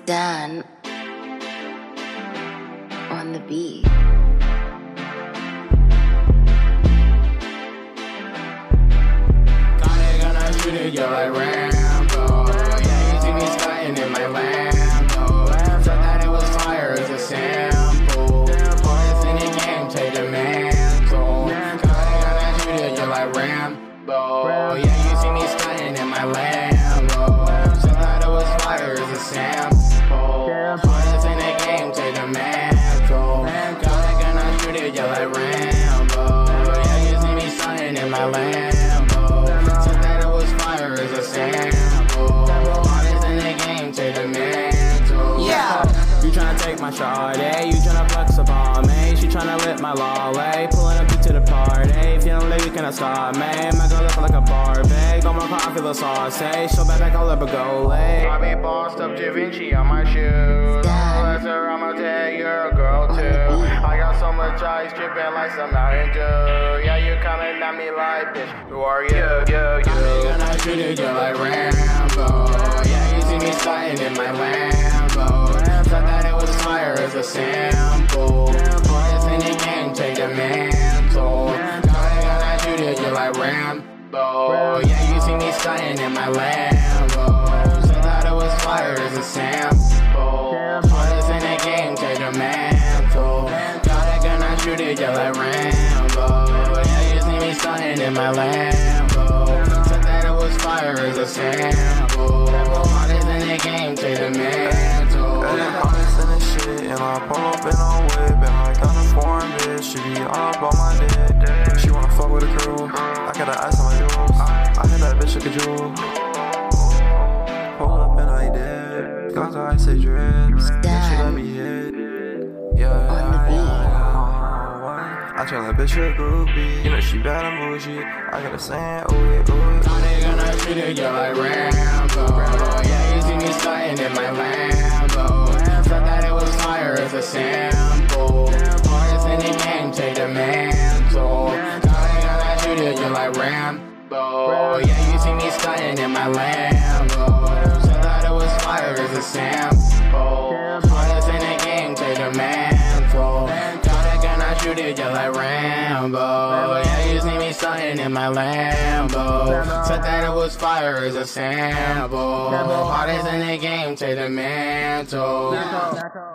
Dan on the beat. Gonna shoot it, you're like Rambo. Yeah, you see me stunting in my Lambo. Thought that it was fire as a sample. Boys in the game, take the mantle. Gonna shoot it, you're like Rambo. Yeah, you see me stunting in my Lambo. Thought that it was fire as a sample. Boys in the game, take the mantle. Gonna shoot it, you're like Rambo. Yeah, you see me stunting in my Lambo. You tryna take my shawty, you tryna flex upon me. She tryna lit my lolly, pulling up you to the party. If you don't leave, you cannot stop me. My girl look like a Barbie, got my coffee, the sauce. Show back, I'll ever go late. I be bossed up Da Vinci on my shoes. That's her, I'ma tell you're a girl too. I got so much ice dripping like some Mountain Dew. Yeah, you coming at me like, bitch, who are you? You gonna shoot it, you're like Rambo. Yeah, you see me sliding in my Lambo. Thought that it was fire as a sample. Boys in the game, take the mantle. Gonna shoot it, you're like Rambo. Yeah, you see me stunting in my Lambo. Thought that it was fire as a sample. Boys in the game, take the mantle. Gonna shoot it, you're like Rambo. Yeah, you see me stunting in my Lambo. Thought that it was fire as a sample. Boys in the game, take the mantle. Honest in this shit, and I pull up in on whip, and I got a foreign bitch, she be all up on my dick. She wanna fuck with a crew, I got the ice on my jewels, I hit that bitch like a jewel. Pull up and I did, got the ice say drip, she let me hit. I tell that bitch a groupie, you know she bad and bougie. I got a saying, ooh, ooh. Gonna shoot it, you're like Rambo. Yeah, you see me stunting in my Lambo. Thought that it was fire as a sample. Boys in the game, take the mantle. Gonna shoot it, you're like Rambo. Yeah, you see me stunting in my Lambo. Thought that it was fire as a sample. Boys in the game, take the mantle. Gonna shoot it, you're like Rambo. Yeah, you see me stunting in my Lambo. Said that it was fire as a sample. Parties in the game, take the mantle.